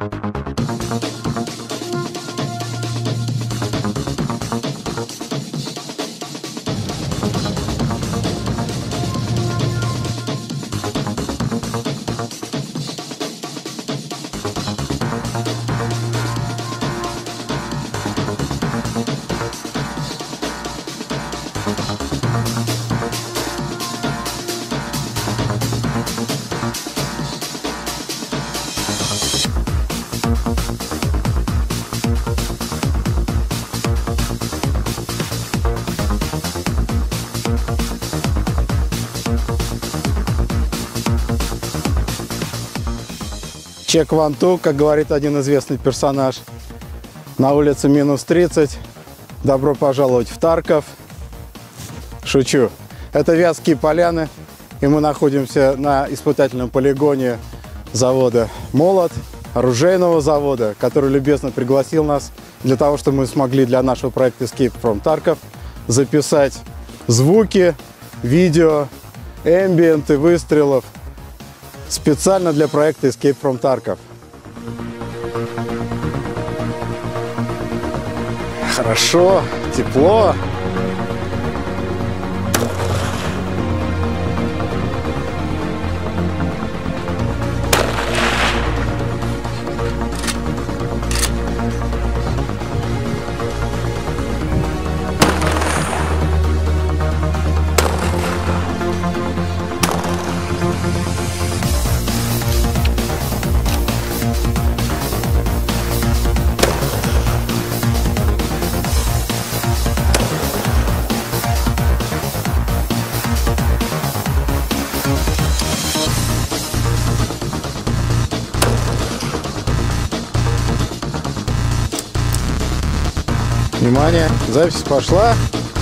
Чек 1-2, как говорит один известный персонаж. На улице минус 30. Добро пожаловать в Тарков. Шучу. Это Вятские поляны. И мы находимся на испытательном полигоне завода «Молот», оружейного завода, который любезно пригласил нас для того, чтобы мы смогли для нашего проекта Escape from Tarkov записать звуки, видео, эмбиенты выстрелов специально для проекта Escape from Tarkov. Хорошо, тепло. Внимание, запись пошла.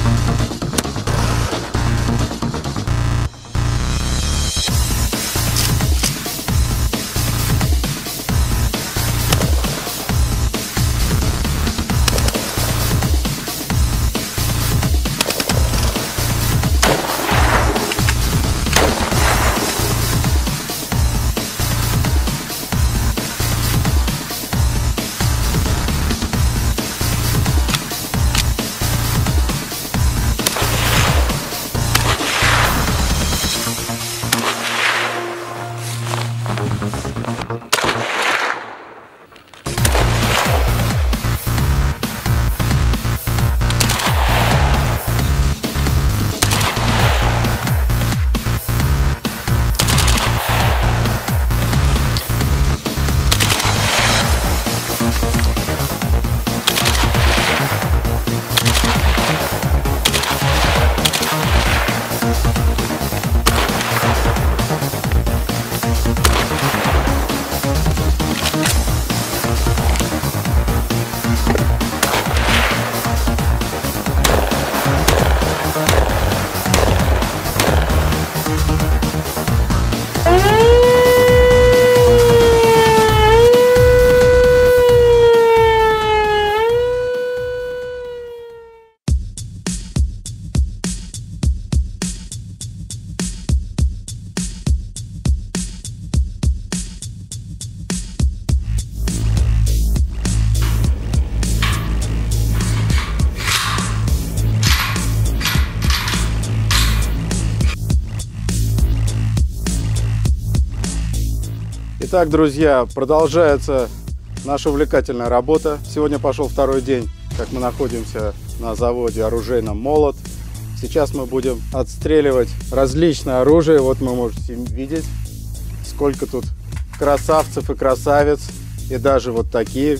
Итак, друзья, продолжается наша увлекательная работа. Сегодня пошел второй день, как мы находимся на заводе оружейном «Молот». Сейчас мы будем отстреливать различное оружие. Вот вы можете видеть, сколько тут красавцев и красавиц. И даже вот такие,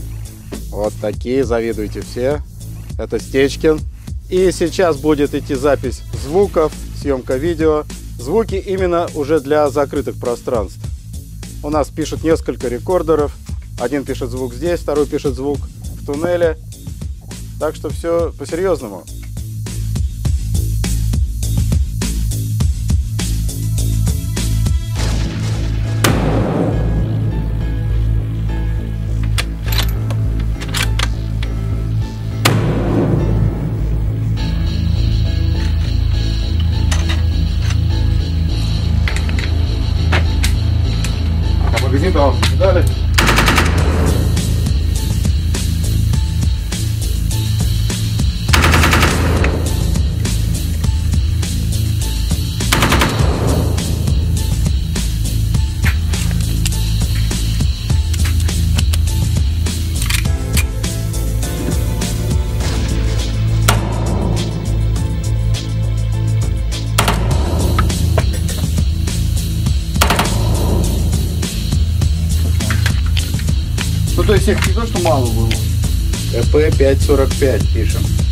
завидуйте все. Это Стечкин. И сейчас будет идти запись звуков, съемка видео. Звуки именно уже для закрытых пространств. У нас пишут несколько рекордеров. Один пишет звук здесь, второй пишет звук в туннеле. Так что все по-серьезному. Магазин, да, дали. Ну то есть их не то, что мало было. КП 5,45 пишем.